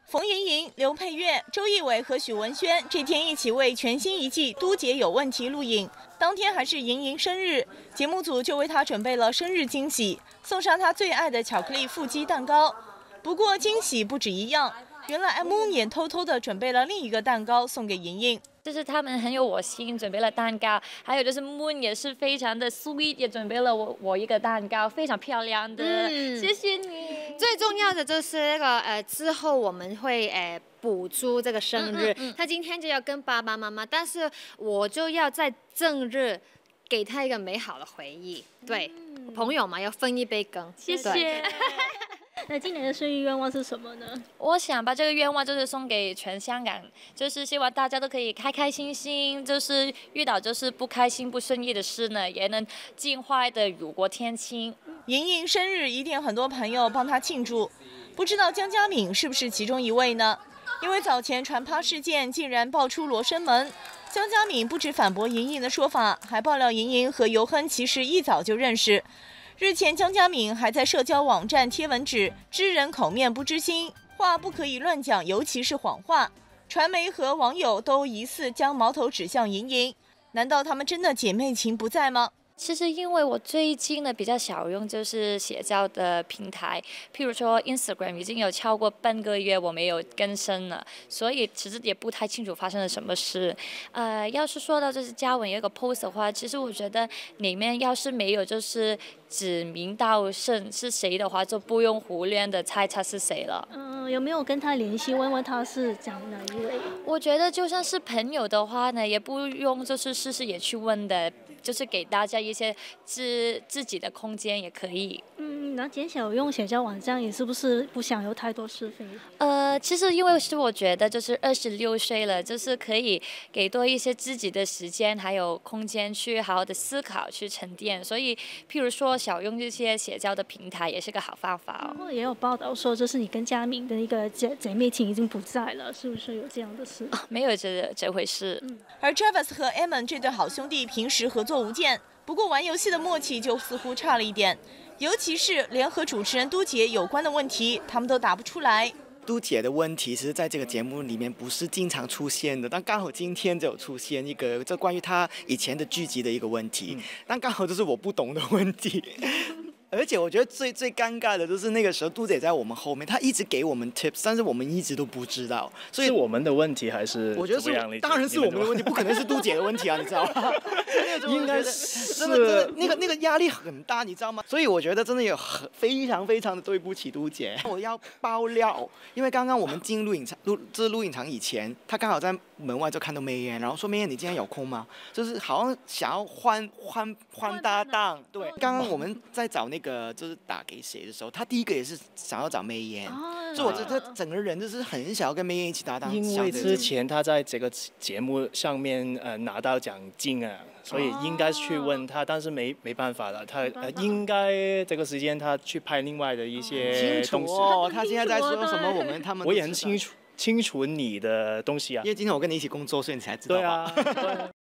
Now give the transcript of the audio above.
冯盈盈、刘佩玥、周奕伟和许文轩这天一起为全新一季《都姐有问题》录影。当天还是盈盈生日，节目组就为她准备了生日惊喜，送上她最爱的巧克力腹肌蛋糕。不过惊喜不止一样，原来 M 也偷偷的准备了另一个蛋糕送给盈盈。 就是他们很有我心，准备了蛋糕，还有就是 Moon 也是非常的 sweet， 也准备了我一个蛋糕，非常漂亮的，谢谢你。 最重要的就是那个之后我们会补足这个生日，他今天就要跟爸爸妈妈，但是我就要在正日给他一个美好的回忆。对，朋友嘛要分一杯羹， 谢谢。 那今年的生日愿望是什么呢？ 我想把这个愿望就是送给全香港，就是希望大家都可以开开心心，就是遇到就是不开心不顺意的事呢，也能尽快的雨过天晴。 盈盈生日一定很多朋友帮她庆祝，不知道江嘉敏是不是其中一位呢？因为早前传趴事件竟然爆出罗生门，江嘉敏不止反驳盈盈的说法，还爆料盈盈和尤亨其实一早就认识。日前，江嘉敏还在社交网站贴文指知人口面不知心，话不可以乱讲，尤其是谎话。传媒和网友都疑似将矛头指向盈盈，难道他们真的姐妹情不在吗？ 其实因为我最近呢比较少用就是社交的平台，譬如说 Instagram 已经有超过半个月我没有更新了，所以其实也不太清楚发生了什么事。要是说到就是嘉文有一个 post 的话，其实我觉得里面要是没有就是指名道姓是谁的话，就不用胡乱的猜他是谁了。 有没有跟他联系，问问他是讲哪一位？ 我觉得就算是朋友的话呢，也不用就是事事也去问的。就是给大家一些自己的空间也可以。 那减少用社交网站，你是不是不想有太多是非？ 其实因为是我觉得就是26岁了，就是可以给多一些自己的时间还有空间去好好的思考去沉淀，所以譬如说少用这些社交的平台也是个好方法哦。 也有报道说，就是你跟嘉敏的一个姐妹情已经不在了，是不是有这样的事？ 没有这回事。 而 Travis 和 Eamon 这对好兄弟平时合作无间，不过玩游戏的默契就似乎差了一点，尤其是连和主持人都姐有关的问题，他们都答不出来。 都姐的问题其实在这个节目里面不是经常出现的，但刚好今天就有出现一个这关于她以前的剧集的一个问题，但刚好就是我不懂的问题。而且我觉得最尴尬的就是那个时候都姐在我们后面，她一直给我们 tips， 但是我们一直都不知道，所以是我们的问题还是？ 我觉得是，当然是我们的问题，不可能是都姐的问题啊，你知道吗？ 应该是真的那个压力很大，你知道吗？所以我觉得真的有非常的对不起都姐。我要爆料，因为刚刚我们进录影场以前，她刚好在门外就看到梅艳，然后说梅艳你今天有空吗？就是好像想要换搭档。对，刚刚我们在找那个就是打给谁的时候，他第一个也是想要找梅艳，所以我觉得他整个人就是很想要跟梅艳一起搭档。 因为之前他在这个节目上面拿到奖金啊，所以应该去问他，但是没办法了，他应该这个时间他去拍另外的一些东西。 他现在在说什么？他们我也很清楚你的东西啊， 因为今天我跟你一起工作，所以你才知道吧。 对啊。